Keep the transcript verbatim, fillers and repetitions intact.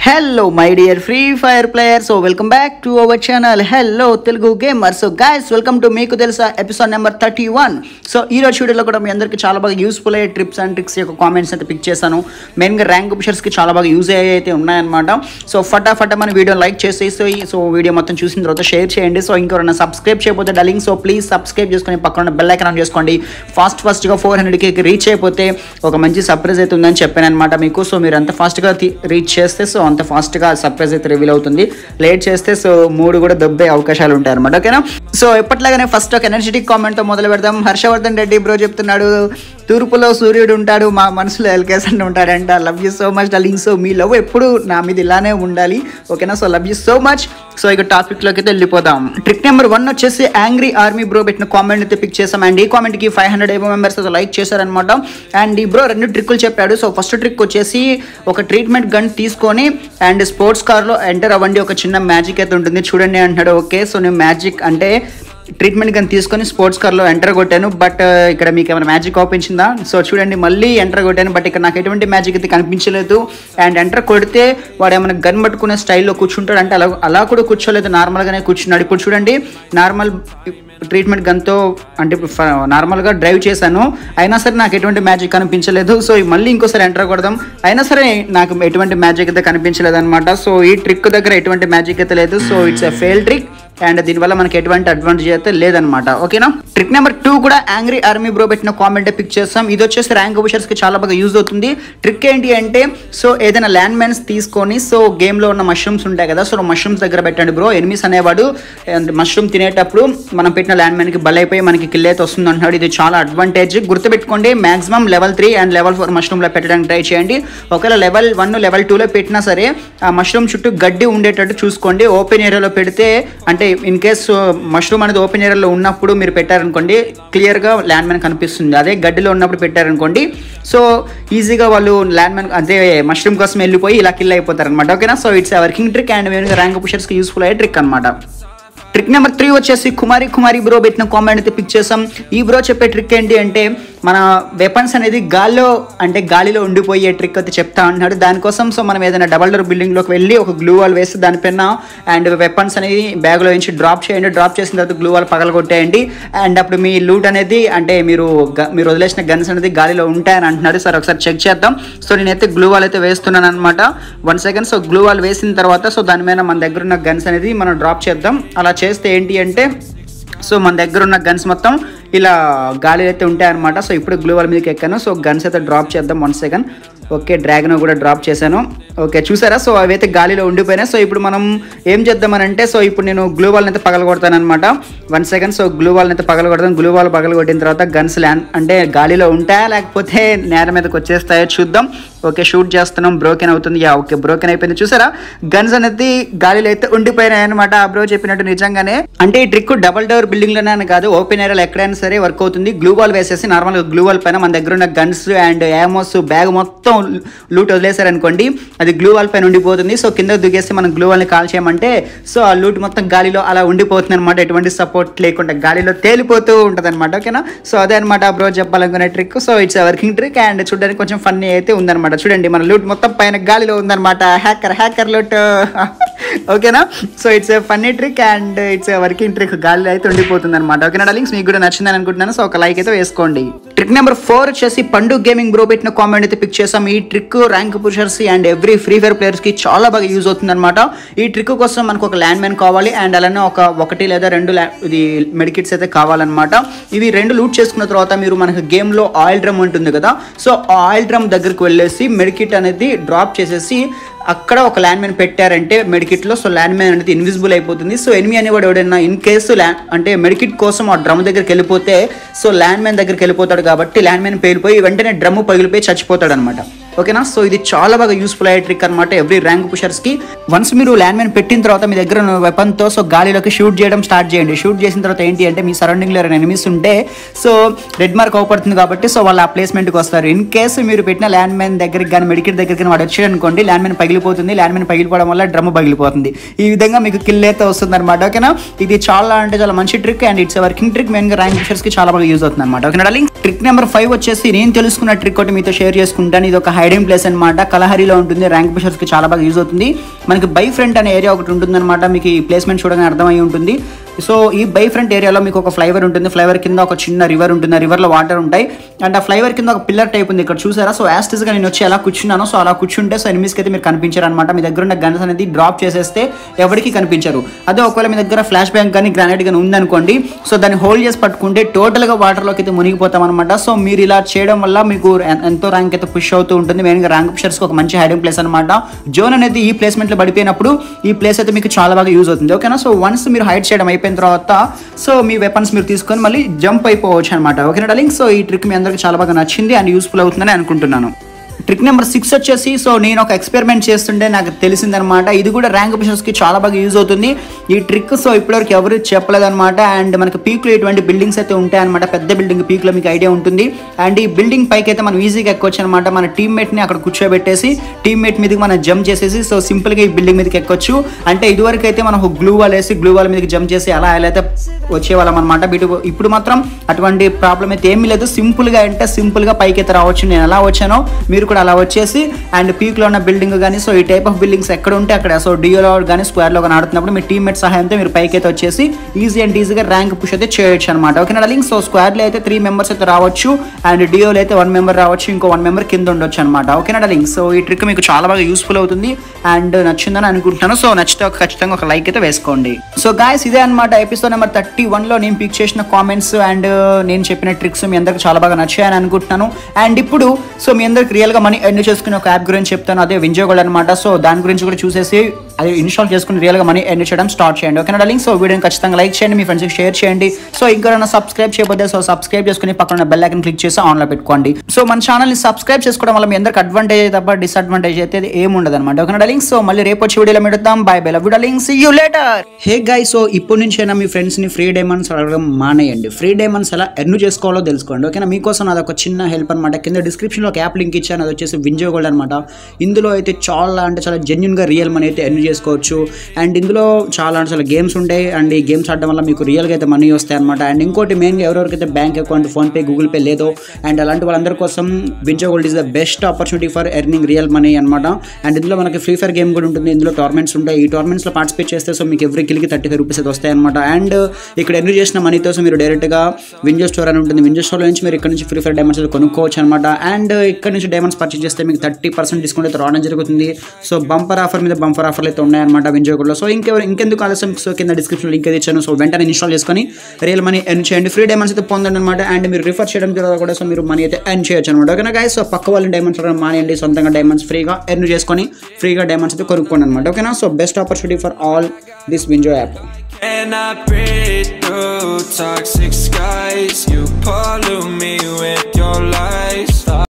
Hello my dear Free Fire players, so welcome back to our channel. Hello Telugu gamers. So guys, welcome to Meeku Telusa episode number thirty-one. So ee roju video lo kuda మీ అందరికి చాలా బాగా useful అయ్యే trips and tricks యొక్క comments అయితే pick చేశాను. Main గా rank pushers కి చాలా బాగా యూజ్ అయ్యే అయితే ఉన్నాయన్నమాట. సో ఫటాఫట మన వీడియో లైక్ చేసేసి సో వీడియో మొత్తం చూసిన తర్వాత షేర్ చేయండి. సో ఇంకెవరైనా సబ్స్క్రైబ్ చేయకపోతే డార్లింగ్ సో ప్లీజ్ సబ్స్క్రైబ్ చేసుకొని పక్కన ఉన్న బెల్ ఐకాన్ ఆన్ చేసుకోండి. ఫాస్ట్ ఫాస్ట్ గా ఫోర్ హండ్రెడ్ కి రీచ్ అయిపోతే ఒక మంచి సర్ప్రైజ్ అయితే ఉందని చెప్పాను అనమాట మీకు. సో మీరు అంత ఫాస్ట్ గా రీచ్ చేస్తే సో అంత ఫాస్ట్గా సర్ప్రైజ్ అయితే రివీల్ అవుతుంది. లేట్ చేస్తే సో మూడు కూడా దొబ్బే అవకాశాలు ఉంటాయి అనమాట. ఓకేనా, సో ఎప్పట్లాగానే ఫస్ట్ ఒక ఎనర్జెటిక్ కామెంట్తో మొదలు పెడదాం. హర్షవర్ధన్ రెడ్డి బ్రో చెప్తున్నాడు, తూర్పులో సూర్యుడు ఉంటాడు, మా మనసులో ఎల్కేసన్ ఉంటాడంట. Love you so much darling. So మీ లవ్ ఎప్పుడు నా మీద ఇలానే ఉండాలి. ఓకేనా, so love you so much. So ఇక టాపిక్లోకి అయితే వెళ్ళిపోదాం. ట్రిక్ నెంబర్ వన్ వచ్చేసి యాంగ్రీ ఆర్మీ బ్రో పెట్టిన కామెంట్ అయితే పిక్ చేసాం. అండ్ ఈ కామెంట్కి ఫైవ్ హండ్రెడ్ ఏమో మెంబర్స్ అయితే లైక్ చేశారనమాట. అండ్ ఈ బ్రో రెండు ట్రిక్కులు చెప్పాడు. సో ఫస్ట్ ట్రిక్ వచ్చేసి ఒక ట్రీట్మెంట్ గన్ తీసుకొని అండ్ స్పోర్ట్స్ కార్లో ఎంటర్ అవ్వండి, ఒక చిన్న మ్యాజిక్ అయితే ఉంటుంది చూడండి అంటున్నాడు. ఓకే, సో నేను మ్యాజిక్ అంటే ట్రీట్మెంట్ గన్ తీసుకొని స్పోర్ట్స్ కార్లో ఎంటర్ కొట్టాను. బట్ ఇక్కడ మీకు ఏమైనా మ్యాజిక్ అవుపించిందా? సో చూడండి, మళ్ళీ ఎంటర్ కొట్టాను. బట్ ఇక్కడ నాకు ఎటువంటి మ్యాజిక్ అయితే కనిపించలేదు. అండ్ ఎంటర్ కొడితే వాడు ఏమైనా గన్ పట్టుకునే స్టైల్లో కూర్చుంటాడు అంటే అలా అలా కూడా కూర్చోలేదు, నార్మల్గానే కూర్చున్నాడు. ఇప్పుడు చూడండి, నార్మల్ ట్రీట్మెంట్ గన్తో అంటే నార్మల్గా డ్రైవ్ చేశాను, అయినా సరే నాకు ఎటువంటి మ్యాజిక్ కనిపించలేదు. సో మళ్ళీ ఇంకోసారి ఎంటర్ కొడదాం, అయినా సరే నాకు ఎటువంటి మ్యాజిక్ అయితే కనిపించలేదు అనమాట. సో ఈ ట్రిక్ దగ్గర ఎటువంటి మ్యాజిక్ అయితే లేదు. So it's a fail trick and దీనివల్ల మనకి ఎటువంటి అడ్వాంటేజ్ అయితే లేదనమాట. ఓకేనా, ట్రిక్ నెంబర్ టూ కూడా యాంగ్రీ ఆర్మీ బ్రో పెట్టిన కామెంట్ పిక్ చేస్తాం. ఇది వచ్చేసి ర్యాంక్ పుషర్స్ కి చాలా బాగా యూజ్ అవుతుంది. ట్రిక్ ఏంటి అంటే సో ఏదైనా ల్యాండ్ మైన్స్ తీసుకొని సో గేమ్లో ఉన్న మష్రూమ్స్ ఉంటాయి కదా, సో మష్రూమ్స్ దగ్గర పెట్టండి బ్రో. ఎనిమిస్ అనేవాడు మష్రూమ్ తినేటప్పుడు మనం పెట్టిన ల్యాండ్ మైన్కి బలైపోయి మనకి కిల్ అయితే వస్తుంది అంటున్నాడు. ఇది చాలా అడ్వాంటేజ్, గుర్తుపెట్టుకోండి. Maximum level three and level four మష్రూమ్లో పెట్టడానికి ట్రై చేయండి. ఒకవేళ లెవెల్ వన్ లెవెల్ టూలో పెట్టినా సరే ఆ మష్రూమ్ చుట్టూ గడ్డి ఉండేటట్టు చూసుకోండి. ఓపెన్ ఏరియాలో పెడితే అంటే ఇన్ కేస్ మష్రూమ్ అనేది ఓపెన్ ఏరియాలో ఉన్నప్పుడు మీరు పెట్టారనుకోండి క్లియర్గా ల్యాండ్ మైన్ కనిపిస్తుంది. అదే గడ్డిలో ఉన్నప్పుడు పెట్టారనుకోండి సో ఈజీగా వాళ్ళు ల్యాండ్ మైన్ అదే మష్రూమ్ కోసం వెళ్ళిపోయి ఇలా కిల్ అయిపోతారు అనమాట. ఓకేనా, so it's working trick and మేము ర్యాంక్ పుషర్స్కి యూస్ఫుల్ అయ్యే ట్రిక్ అనమాట. ట్రిక్ నెంబర్ త్రీ వచ్చేసి కుమారి కుమారి బ్రో పెట్టిన కామెంట్ అయితే పిక్ చేసాం. ఈ బ్రో చెప్పే ట్రిక్ ఏంటి అంటే మన వెపన్స్ అనేది గాల్లో అంటే గాలిలో ఉండిపోయే ట్రిక్ అయితే చెప్తా అంటున్నాడు. దానికోసం సో మనం ఏదైనా డబల్ డోర్ బిల్డింగ్లోకి వెళ్ళి ఒక గ్లూ వాల్ వేసి దానిపైన అండ్ వెపన్స్ అనేది బ్యాగ్లో నుంచి డ్రాప్ చేయండి. డ్రాప్ చేసిన తర్వాత గ్లూ వాల్ పగలగొట్టేయండి. అండ్ అప్పుడు మీ లూట్ అనేది అంటే మీరు మీరు వదిలేసిన గన్స్ అనేది గాలిలో ఉంటాయని అంటున్నాడు. సార్ ఒకసారి చెక్ చేద్దాం. సో నేనైతే గ్లూ వాల్ అయితే వేస్తున్నాను అనమాట. One second. So glue wall వేసిన తర్వాత సో దాని మీద మన దగ్గర ఉన్న గన్స్ అనేది మనం డ్రాప్ చేద్దాం. అలా చేస్తే ఏంటి అంటే సో మన దగ్గర ఉన్న గన్స్ మొత్తం ఇలా గాలి అయితే ఉంటాయన్నమాట. సో ఇప్పుడు గ్లూ వాల్ మీదకి ఎక్కాను. సో గన్స్ అయితే డ్రాప్ చేద్దాం. One second. ఓకే, డ్రాగన్ కూడా డ్రాప్ చేశాను. ఓకే, చూసారా? సో అవైతే గాలిలో ఉండిపోయినాయి. సో ఇప్పుడు మనం ఏం చేద్దామని అంటే సో ఇప్పుడు నేను గ్లూ వాల్ని అయితే పగలగొడతాను అనమాట. One second. సో గ్లూ వాల్ని అయితే పగలగొడతాను. గ్లూ వాల్ పగలగొట్టిన తర్వాత గన్స్ ల్యాండ్ అంటే గాలిలో ఉంటాయా లేకపోతే నేల మీదకి వచ్చేస్తాయో చూద్దాం. ఓకే, షూట్ చేస్తున్నాం. బ్రోకెన్ అవుతుంది. యా, ఓకే, బ్రోకెన్ అయిపోయింది. చూసారా, గన్స్ అనేది గాలిలో అయితే ఉండిపోయినాయి అనమాట. ఆ బ్రో చెప్పినట్టు నిజంగానే అంటే ఈ ట్రిక్ డబల్ డోర్ బిల్డింగ్ లోనే కాదు, ఓపెన్ ఏరియాలో ఎక్కడైనా సరే వర్క్ అవుతుంది. గ్లూ వాల్ వేసేసి నార్మల్గా గ్లూ వాల్ పైన మన దగ్గర ఉన్న గన్స్ అండ్ యామోస్ బ్యాగ్ మొత్తం లూట్ వదిలేసారనుకోండి, అది గ్లూ వాల్ పైన ఉండిపోతుంది. సో కింద దిగేస్తే మనం గ్లూ వాల్ని కాల్ చేయమంటే సో ఆ లూట్ మొత్తం గాలిలో అలా ఉండిపోతుంది అనమాట. ఎటువంటి సపోర్ట్ లేకుండా గాలిలో తేలిపోతూ ఉంటుంది అనమాట. ఓకేనా, సో అదే అనమాట బ్రో చెప్పాలనుకునే trick. So it's working trick and చూడడానికి కొంచెం ఫన్నీ అయితే ఉందన్నమాట. చూడండి, మన లూట్ మొత్తం పైన గాలిలో ఉందన్నమాట. Hacker hacker loot. ఓకేనా, so it's a funny trick and it's a working trick. గాలిలో అయితే ఉండిపోతుంది అనమాట. ఓకేనా డార్లింగ్స్, మీకు కూడా నచ్చిందని అనుకుంటున్నాను. సో ఒక లైక్ అయితే వేసుకోండి. ట్రిక్ నెంబర్ ఫోర్ వచ్చేసి పండు గేమింగ్ బ్రో పెట్టిన కామెంట్ అయితే పిక్ చేసాం. ఈ trick rank pushers and every free fire players కి చాలా బాగా యూజ్ అవుతుంది అనమాట. ఈ ట్రిక్ కోసం మనకు ఒక ల్యాండ్ మైన్ కావాలి అండ్ అలానే ఒక ఒకటి లేదా రెండు ఇది మెడికిట్స్ అయితే కావాలన్నమాట. ఇవి రెండు లూట్ చేసుకున్న తర్వాత మీరు మనకు గేమ్ లో ఆయిల్ డ్రమ్ ఉంటుంది కదా, సో ఆ ఆయిల్ డ్రమ్ దగ్గరికి వెళ్ళేసి మెడికిట్ అనేది డ్రాప్ చేసేసి అక్కడ ఒక ల్యాండ్ మైన్ పెట్టారంటే మెడికిట్లో సో ల్యాండ్ మైన్ అనేది ఇన్విజిబుల్ అయిపోతుంది. సో ఎనిమి అనేవాడు ఎవడైనా ఇన్ కేసు ల్యాండ్ అంటే మెడికిట్ కోసం ఆ డ్రమ్ దగ్గరికి వెళ్ళిపోతే సో ల్యాండ్ మైన్ దగ్గరికి వెళ్ళిపోతాడు కాబట్టి ల్యాండ్ మైన్ పేలిపోయి వెంటనే డ్రమ్ పగిలిపోయి చచ్చిపోతాడు అనమాట. ఓకేనా, సో ఇది చాలా బాగా యూస్ఫుల్ అయ్యే ట్రిక్ అనమాట ఎవ్రీ ర్యాంక్ పుషర్స్ కి. వన్స్ మీరు ల్యాండ్ మైన్ పెట్టిన తర్వాత మీ దగ్గర వెపన్ తో సో గాలిలోకి షూట్ చేయడం స్టార్ట్ చేయండి. షూట్ చేసిన తర్వాత ఏంటి అంటే మీ సరౌండింగ్ లో ఎవరైనా ఎనిమిస్ ఉంటే సో రెడ్ మార్క్ అవపడుతుంది కాబట్టి సో వాళ్ళు ఆ ప్లేస్మెంట్కి వస్తారు. ఇన్ కేసు మీరు పెట్టిన ల్యాండ్ మైన్ దగ్గరికి కానీ మెడికిట్ దగ్గరికి వాడు వచ్చాడు అనుకోండి, ల్యాండ్ మైన్ పగిలిపోతుంది. ల్యాండ్ మైన్ పగిలిపోవడం వల్ల డ్రమ్ పగిలిపోతుంది. ఈ విధంగా మీకు కిల్ అయితే వస్తుంది అనమాట. ఓకేనా, ఇది చాలా అంటే చాలా మంచి trick and it's working trick. Main గా ర్యాంక్ పుషర్స్ కి చాలా బాగా యూజ్ అవుతుంది అనమాట. ఓకేనా డార్లింగ్, ట్రిక్ నెంబర్ ఫైవ్ వచ్చేసి నేను తెలుసుకున్న ట్రిక్ ఒకటి మీతో షేర్ చేసుకుంటాను. ఇది ఒక హైడింగ్ ప్లేస్ అనమాట. కలహరిలో ఉంటుంది. ర్యాంక్ పుషర్స్కి చాలా బాగా యూజ్ అవుతుంది. మనకి బై ఫ్రంట్ అనే ఏరియా ఒకటి ఉంటుంది అనమాట. మీకు ఈ ప్లేస్మెంట్ చూడగానే అర్థమై ఉంటుంది. సో ఈ బై ఫ్రంట్ ఏరియాలో మీకు ఒక ఫ్లైవర్ ఉంటుంది. ఫ్లైవర్ కింద ఒక చిన్న రివర్ ఉంటుంది. ఆ రివర్లో వాటర్ ఉంటాయి. అండ్ ఆ ఫ్లైవర్ కింద ఒక పిల్లర్ టైప్ ఉంది, ఇక్కడ చూసారా. సో యాస్టిస్గా నేను వచ్చి ఎలా కూర్చున్నాను. సో అలా కూర్చుంటే సో ఎనిమిస్కి అయితే మీరు కనిపించారు అనమాట. మీ దగ్గర ఉన్న గన్స్ అనేది డ్రాప్ చేసేస్తే ఎవరికి కనిపించారు. అదే ఒకవేళ మీ దగ్గర ఫ్లాష్ బ్యాంక్ కానీ గ్రానైట్ కానీ ఉందనుకోండి, సో దాన్ని హోల్డ్ చేసి పట్టుకుంటే టోటల్గా వాటర్లోకి అయితే మునిగిపోతాం అనమాట. సో మీరు ఇలా చేయడం వల్ల మీకు ఎంతో ర్యాంక్ అయితే పుష్ అవుతూ ఉంటుంది. మెయిన్గా ర్యాంక్ పుషర్స్కి ఒక మంచి హైడింగ్ ప్లేస్ అనమాట. జోన్ అనేది ఈ ప్లేస్మెంట్లో పడిపోయినప్పుడు ఈ ప్లేస్ అయితే మీకు చాలా బాగా యూజ్ అవుతుంది. ఓకేనా. సో వన్స్ మీరు హైడ్ చేయడం అయిపోయిన తర్వాత సో మీ వెపన్స్ మీరు తీసుకొని మళ్ళీ జంప్ అయిపోవచ్చు అనమాట. ఓకేనా డార్లింగ్. సో ఈ ట్రిక్ మీ అందరికి చాలా బాగా నచ్చింది అండ్ యూస్ఫుల్ అవుతుందని అనుకుంటున్నాను. ట్రిక్ నెంబర్ సిక్స్ వచ్చేసి, సో నేను ఒక ఎక్స్పెరిమెంట్ చేస్తుంటే నాకు తెలిసిందనమాట. ఇది కూడా ర్యాంక్ పుషర్స్కి చాలా బాగా యూజ్ అవుతుంది ఈ ట్రిక్. సో ఇప్పటివరకు ఎవరు చెప్పలేదన్నమాట. అండ్ మనకి పీక్లో ఇటువంటి బిల్డింగ్స్ అయితే ఉంటాయన్నమాట. పెద్ద బిల్డింగ్ పీక్లో మీకు ఐడియా ఉంటుంది. అండ్ ఈ బిల్డింగ్ పైకి అయితే మనం ఈజీగా ఎక్కొచ్చు అనమాట. మన టీమ్మేట్ని అక్కడ కూర్చోబెట్టేసి టీమ్మేట్ మీదకి మనం జంప్ చేసేసి సో సింపుల్గా ఈ బిల్డింగ్ మీదకి ఎక్కొచ్చు. అంటే ఇదివరకు అయితే మనం గ్లూ వాల్ వేసి గ్లూ వాల్ మీదకి జంప్ చేసి అలా ఎలా అయితే వచ్చేవాళ్ళం అనమాట. వీటి ఇప్పుడు మాత్రం అటువంటి ప్రాబ్లం అయితే ఏమీ లేదు. సింపుల్గా అంటే సింపుల్గా పైకి అయితే రావచ్చు. నేను ఎలా వచ్చానో మీరు కూడా అలా వచ్చేసి అండ్ పీక్లో ఉన్న బిల్డింగ్ కానీ సో ఈ టైప్ ఆఫ్ బిల్డింగ్స్ ఎక్కడ ఉంటే అక్కడ సో డియోలో కానీ స్క్వేర్లో కానీ ఆడుతున్నప్పుడు మీ టీమ్మేట్ సహాయంతో మీరు పైకి అయితే వచ్చేసి ఈజీ అండ్ ఈజీగా ర్యాంక్ పుష్ అయితే చేయొచ్చు అనమాట. ఓకేనా డార్లింగ్. సో స్క్వేర్లో అయితే త్రీ మెంబర్స్ అయితే రావచ్చు అండ్ డియోలో అయితే వన్ మెంబర్ రావచ్చు, ఇంకో వన్ మెంబర్ కింద ఉండొచ్చు అనమాట. ఓకేనా డార్లింగ్. సో ఈ ట్రిక్ మీకు చాలా బాగా యూస్ఫుల్ అవుతుంది అండ్ నచ్చిందని అనుకుంటున్నాను. సో నచ్చితే ఖచ్చితంగా ఒక లైక్ అయితే వేసుకోండి. సో గాయస్ ఇదే అనమాట ఎపిసోడ్ నెంబర్ థర్టీ వన్లో నేను పిక్ చేసిన కామెంట్స్ అండ్ నేను చెప్పిన ట్రిక్స్ మీ అందరికి చాలా బాగా నచ్చాయని అనుకుంటున్నాను. అండ్ ఇప్పుడు సో మీ అందరికి రియల్గా మనీ ఎర్న్ చేసుకునే ఒక యాప్ గురించి చెప్తాను, అదే వింజో గోల్డ్ అనమాట. సో దాని గురించి కూడా చూసేసి అది ఇన్స్టాల్ చేసుకుని రియల్గా మనీ ఎర్న్ చేయడం స్టార్ట్ చేయండి. ఓకేనా డార్లింగ్. సో వీడియోని ఖచ్చితంగా లైక్ చేయండి, మీ ఫ్రెండ్స్కి షేర్ చేయండి. సో ఇంకెవరైనా సబ్స్క్రైబ్ చేయబోతే సో సబ్స్క్రైబ్ చేసుకుని పక్కన బెల్ ఐకాన్ క్లిక్ చేసి ఆన్లో పెట్టుకోండి. సో మన ఛానల్ని సబ్స్క్రైబ్ చేసుకోవడం వల్ల మీ అందరికి అడ్వాంటేజ్ తప్ప డిసడ్వాంటేజ్ అయితే ఏముండదు అనమాట. ఓకేనా డార్లింగ్. సో మళ్ళీ రేపు వచ్చి వీడియోలో పెడతాం. Bye bye, love you darling, see you later. Hey guys, so ఇప్పటి నుంచి అయినా మీ ఫ్రెండ్స్ని ఫ్రీ డైమండ్స్ అడగడం మానేయండి. ఫ్రీ డైమండ్స్ ఎలా ఎర్న్ చేసుకోవాలో తెలుసుకోండి. ఓకేనా. మీకోసం అది ఒక చిన్న హెల్ప్ అనమాట. కింద డిస్క్రిప్షన్లో ఒక యాప్ లింక్ ఇచ్చాను, అది వచ్చేసి వింజో గోల్డ్ అనమాట. ఇందులో అయితే చాలా అంటే చాలా జెన్యున్గా రియల్ మనీ అయితే ఎర్న్ చేసుకోవచ్చు. అండ్ ఇందులో చాలా అంటే చాలా గేమ్స్ ఉంటాయి అండ్ ఈ గేమ్స్ ఆడడం వల్ల మీకు రియల్గా అయితే మనీ వస్తాయి అనమాట. అండ్ ఇంకోటి మెయిన్గా ఎవరెవరికైతే bank account, PhonePe, Google Pay లేదో అండ్ అలాంటి వాళ్ళందరి కోసం WinZO gold is the best opportunity for earning real money అనమాట. అండ్ ఇందులో మనకి ఫ్రీ ఫైర్ గేమ్ కూడా ఉంటుంది. ఇందులో టోర్నమెంట్స్ ఉంటాయి. ఈ టోర్నమెంట్స్లో పార్టిసిపేట్ చేస్తే సో మీకు ఎవ్రీ కిల్కి థర్టీ ఫైవ్ రూపీస్ అయితే వస్తాయి అనమాట. అండ్ ఇక్కడ ఎర్న్ చేసిన మనీతో సో మీరు డైరెక్ట్గా వింజో స్టోర్ అని ఉంటుంది. వింజో స్టోర్ నుంచి మీరు ఇక్కడ నుంచి ఫ్రీ ఫైర్ డైమండ్స్ అయితే కొనుక్కోవచ్చు అనమాట. అండ్ ఇక్కడ నుంచి డైమండ్స్ పర్చేస్ చేస్తే మీకు థర్టీ పర్సెంట్ డిస్కౌంట్ అయితే రావడం జరుగుతుంది. సో బంపర్ ఆఫర్ మీద బంపర్ ఆఫర్లు అయితే ఉన్నాయన్నమాట వింజో గోల్డ్లో. సో ఇంకెవరు ఇంకెందుకు ఆలస్యం, సో కింద డిస్క్రిప్షన్ లింక్ అయితే ఇచ్చాను. సో వెంటనే ఇన్స్టాల్ చేసుకొని రియల్ మనీ ఎర్న్ చేయండి. ఫ్రీ డైమండ్స్ అయితే పొందండి అనమాట. అండ్ మీరు రిఫర్ చేయడం ద్వారా కూడా సో మీరు మనీ అయితే ఎర్న్ చేయొచ్చు అనమాట. ఓకేనా గైస్. సో పక్క వాళ్ళని డైమండ్స్ మానేయండి, సొంతంగా డైమండ్స్ ఫ్రీగా ఎర్న్ చేసుకొని ఫ్రీగా డైమండ్స్ అయితే కొనుక్కోండి అనమాట. ఓకేనా. So best opportunity for all this WinZO app. And I breathe through toxic skies, you pollute me